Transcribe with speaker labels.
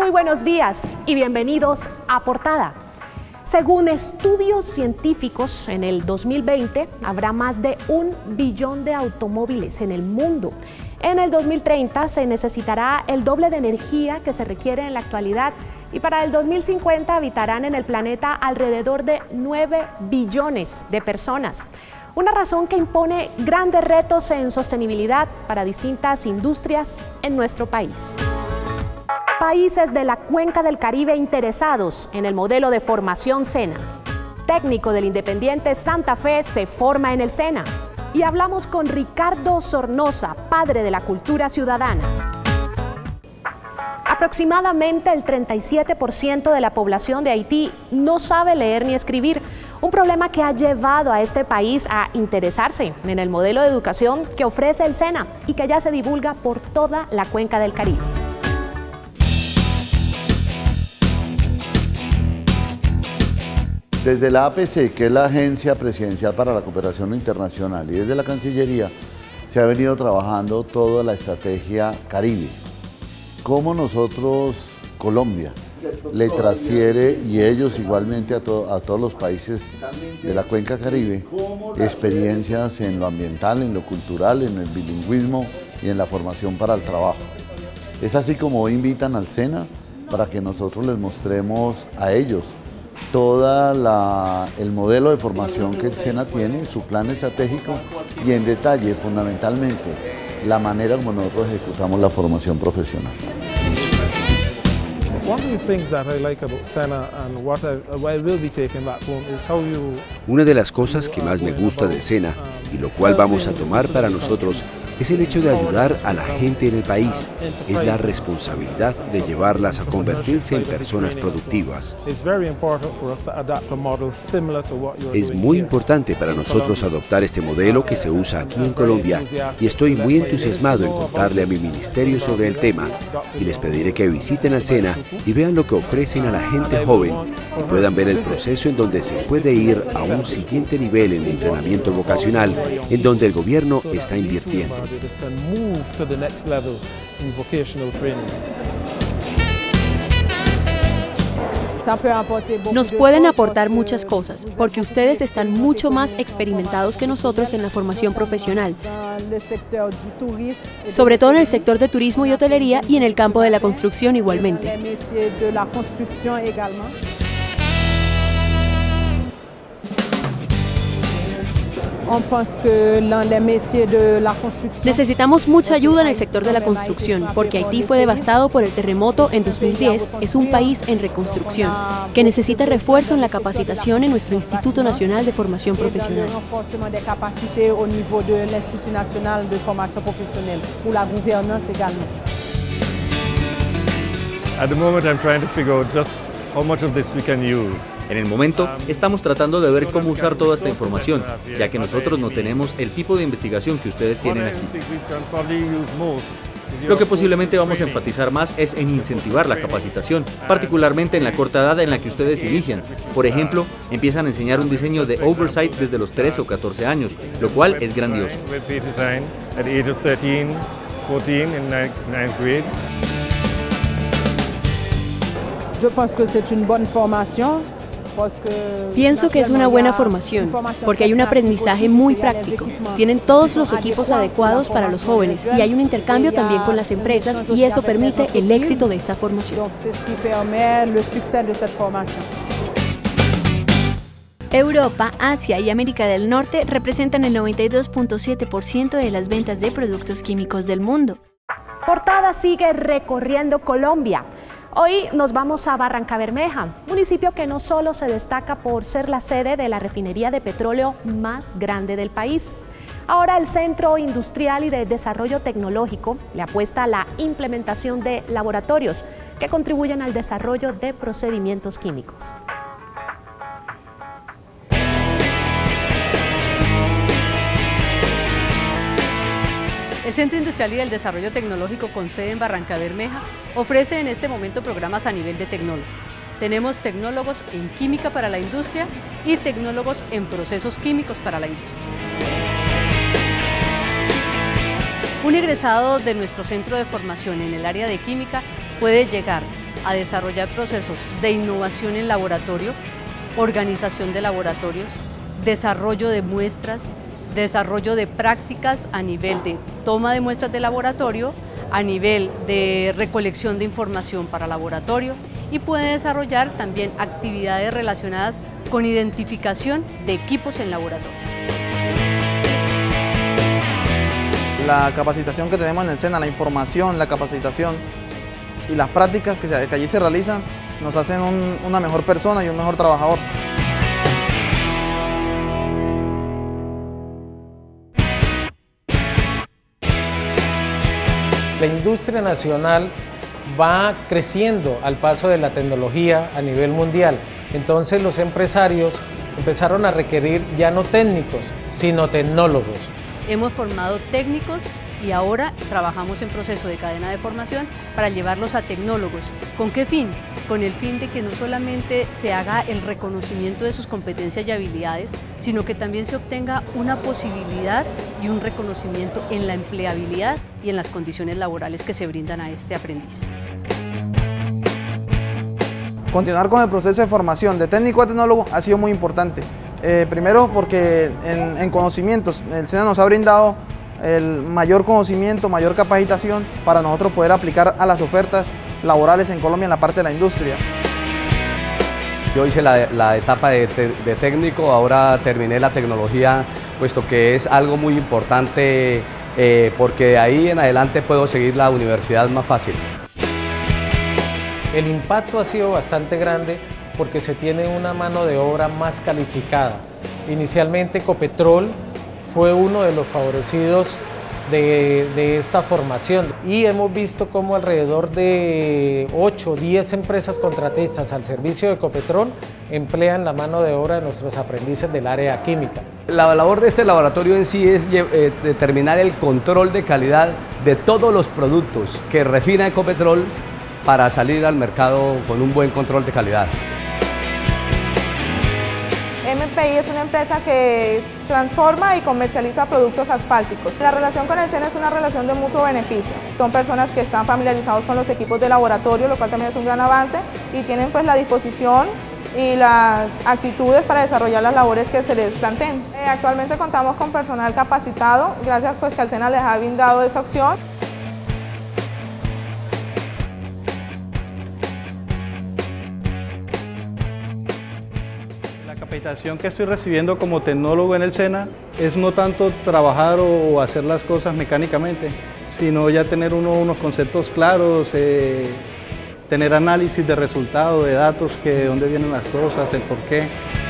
Speaker 1: Muy buenos días y bienvenidos a Portada. Según estudios científicos, en el 2020 habrá más de 1 billón de automóviles en el mundo. En el 2030 se necesitará el doble de energía que se requiere en la actualidad y para el 2050 habitarán en el planeta alrededor de 9 billones de personas. Una razón que impone grandes retos en sostenibilidad para distintas industrias en nuestro país. Países de la Cuenca del Caribe interesados en el modelo de formación SENA. Técnico del Independiente Santa Fe se forma en el SENA. Y hablamos con Ricardo Sornosa, padre de la cultura ciudadana. Aproximadamente el 37% de la población de Haití no sabe leer ni escribir, un problema que ha llevado a este país a interesarse en el modelo de educación que ofrece el SENA y que ya se divulga por toda la Cuenca del Caribe.
Speaker 2: Desde la APC, que es la Agencia Presidencial para la Cooperación Internacional, y desde la Cancillería, se ha venido trabajando toda la estrategia Caribe. Cómo nosotros, Colombia, le transfiere, y ellos igualmente a todos los países de la Cuenca Caribe, experiencias en lo ambiental, en lo cultural, en el bilingüismo y en la formación para el trabajo. Es así como invitan al SENA para que nosotros les mostremos a ellos todo el modelo de formación que el SENA tiene, su plan estratégico y en detalle, fundamentalmente, la manera como nosotros ejecutamos la formación profesional.
Speaker 3: Una de las cosas que más me gusta del SENA y lo cual vamos a tomar para nosotros es el hecho de ayudar a la gente en el país. Es la responsabilidad de llevarlas a convertirse en personas productivas. Es muy importante para nosotros adoptar este modelo que se usa aquí en Colombia y estoy muy entusiasmado en contarle a mi ministerio sobre el tema y les pediré que visiten al SENA y vean lo que ofrecen a la gente joven y puedan ver el proceso en donde se puede ir a un siguiente nivel en el entrenamiento vocacional en donde el gobierno está invirtiendo.
Speaker 4: Nos pueden aportar muchas cosas, porque ustedes están mucho más experimentados que nosotros en la formación profesional, sobre todo en el sector de turismo y hotelería y en el campo de la construcción igualmente. Necesitamos mucha ayuda en el sector de la construcción, porque Haití fue devastado por el terremoto en 2010, es un país en reconstrucción, que necesita refuerzo en la capacitación en nuestro Instituto Nacional de Formación Profesional.
Speaker 5: At the moment I'm trying to figure out just how much of this we can use.
Speaker 6: En el momento, estamos tratando de ver cómo usar toda esta información, ya que nosotros no tenemos el tipo de investigación que ustedes tienen aquí. Lo que posiblemente vamos a enfatizar más es en incentivar la capacitación, particularmente en la corta edad en la que ustedes inician. Por ejemplo, empiezan a enseñar un diseño de oversight desde los 13 o 14 años, lo cual es grandioso.
Speaker 4: Pienso que es una buena formación, porque hay un aprendizaje muy práctico. Tienen todos los equipos adecuados para los jóvenes y hay un intercambio también con las empresas y eso permite el éxito de esta formación.
Speaker 7: Europa, Asia y América del Norte representan el 92.7% de las ventas de productos químicos del mundo.
Speaker 1: Portada sigue recorriendo Colombia. Hoy nos vamos a Barrancabermeja, municipio que no solo se destaca por ser la sede de la refinería de petróleo más grande del país. Ahora el Centro Industrial y de Desarrollo Tecnológico le apuesta a la implementación de laboratorios que contribuyen al desarrollo de procedimientos químicos.
Speaker 8: El Centro Industrial y del Desarrollo Tecnológico con sede en Barrancabermeja ofrece en este momento programas a nivel de tecnólogo. Tenemos tecnólogos en química para la industria y tecnólogos en procesos químicos para la industria. Un egresado de nuestro centro de formación en el área de química puede llegar a desarrollar procesos de innovación en laboratorio, organización de laboratorios, desarrollo de muestras, desarrollo de prácticas a nivel de toma de muestras de laboratorio, a nivel de recolección de información para laboratorio, y puede desarrollar también actividades relacionadas con identificación de equipos en laboratorio.
Speaker 9: La capacitación que tenemos en el SENA, la información, la capacitación y las prácticas que allí se realizan nos hacen una mejor persona y un mejor trabajador.
Speaker 10: La industria nacional va creciendo al paso de la tecnología a nivel mundial. Entonces los empresarios empezaron a requerir ya no técnicos, sino tecnólogos.
Speaker 8: Hemos formado técnicos y ahora trabajamos en proceso de cadena de formación para llevarlos a tecnólogos. ¿Con qué fin? Con el fin de que no solamente se haga el reconocimiento de sus competencias y habilidades, sino que también se obtenga una posibilidad y un reconocimiento en la empleabilidad y en las condiciones laborales que se brindan a este aprendiz.
Speaker 9: Continuar con el proceso de formación de técnico a tecnólogo ha sido muy importante. Primero porque en conocimientos, el SENA nos ha brindado el mayor conocimiento, mayor capacitación para nosotros poder aplicar a las ofertas laborales en Colombia en la parte de la industria.
Speaker 11: Yo hice la etapa de técnico, ahora terminé la tecnología, puesto que es algo muy importante porque de ahí en adelante puedo seguir la universidad más fácil.
Speaker 10: El impacto ha sido bastante grande porque se tiene una mano de obra más calificada. Inicialmente Ecopetrol fue uno de los favorecidos de esta formación y hemos visto cómo alrededor de 8 o 10 empresas contratistas al servicio de Ecopetrol emplean la mano de obra de nuestros aprendices del área química.
Speaker 11: La labor de este laboratorio en sí es determinar el control de calidad de todos los productos que refina Ecopetrol para salir al mercado con un buen control de calidad.
Speaker 12: MPI es una empresa que transforma y comercializa productos asfálticos. La relación con el SENA es una relación de mutuo beneficio. Son personas que están familiarizados con los equipos de laboratorio, lo cual también es un gran avance, y tienen pues la disposición y las actitudes para desarrollar las labores que se les planteen. Actualmente contamos con personal capacitado, gracias pues que el SENA les ha brindado esa opción.
Speaker 5: La capacitación que estoy recibiendo como tecnólogo en el SENA es no tanto trabajar o hacer las cosas mecánicamente, sino ya tener unos conceptos claros, tener análisis de resultados, de datos, de dónde vienen las cosas, el porqué.